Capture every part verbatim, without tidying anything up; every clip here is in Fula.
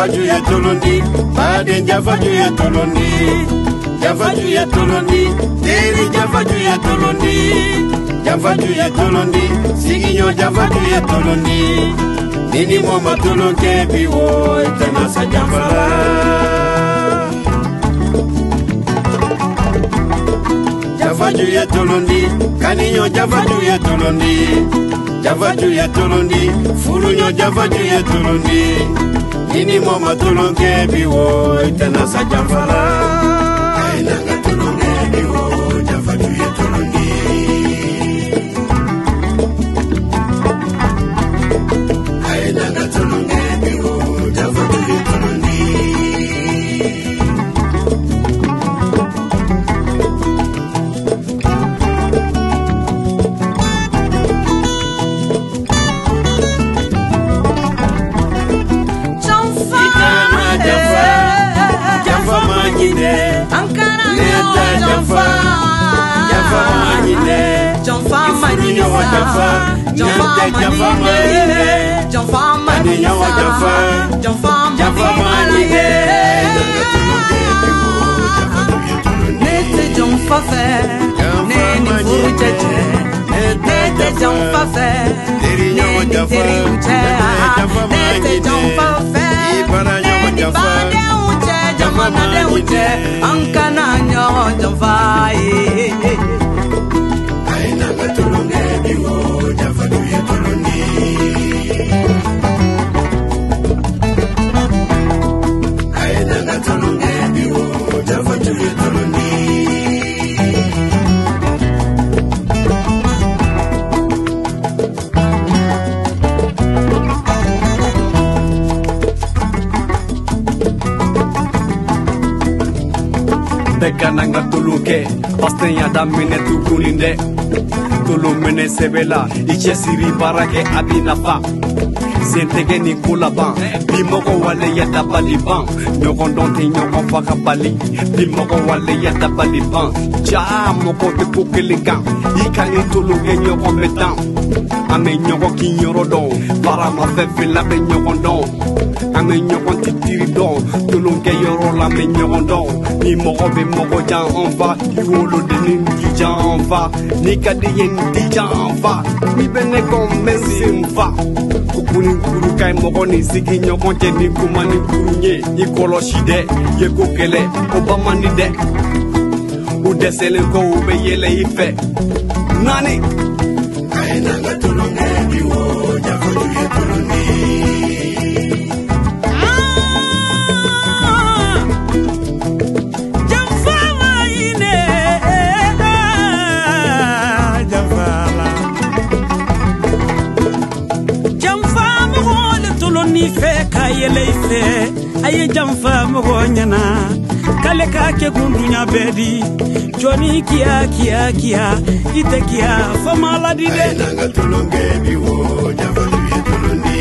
Jafaju ye tolondi, Baden Jafaju ye tolondi, Jafaju ye tolondi, Teri Jafaju ye tolondi, Jafaju ye tolondi, Siginyo Jafaju ye tolondi, Nini moma tolonke biwo Tenasa Jamfara. Jafaju ye tolondi, Kaninyo Jafaju ye tolondi, Jafaju ye tolondi, Furunyo Jafaju ye tolondi, Nini moma tolonke biwo Tenasa Jamfara. Ainanga tolonke biwo Jafaju ye tolondi. Ainanga tolonke biwo Jafaju ye tolondi. Jamfa manisa, Jamfa manine, Jamfa manisa, Jamfa manine. Nete Jamfa fe, nene furujeje, nete Jamfa fe, nene teriuche, nete Jamfa fe, nene bade uche, Jamfa bade uche, ankana nyo Jamfa. Ainanga tolonge biwo Jafaju ye tolondi. Ainanga tolonge biwo Jafaju ye tolondi. Dekananga tolonge, pastenya damine tukuninde. Tolo mene sebela, iche siri barake abinafa. Sentege ni kulaban, bimoko wale yata baliban. Nyokon donte nyokon faka bali, bimoko wale yata baliban. Ja moko te pokelikan, ikani tolo ge nyokon metan. Ame nyokon kinyoro don, para ma fefe la be nyokon don. Ame nyokon titiri don, tolo ge yoro la me nyokon don. Ni moko be moko jan on va, yuolo de ningi jan on va. Nika de yen di jan on va, mi bene kon mensi mfa. Kukuni kuru kai moko ni sigi nyokon che ni kumani kurunye. Ni kolo shide, ye kokele, obama ni de. Ude sele ko ube yele ife. Nani? Ainanga tolonge biwo Jafaju ye tolondi. Fe kayele ife aye Jamfa mogo nyana kale ka ke gundunya bedi joni kia kia kia ite kia fama la dide. Ainanga tolonge biwo Jafaju ye tolondi.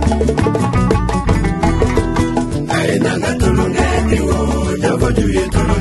Ainanga tolonge biwo Jafaju ye tolondi.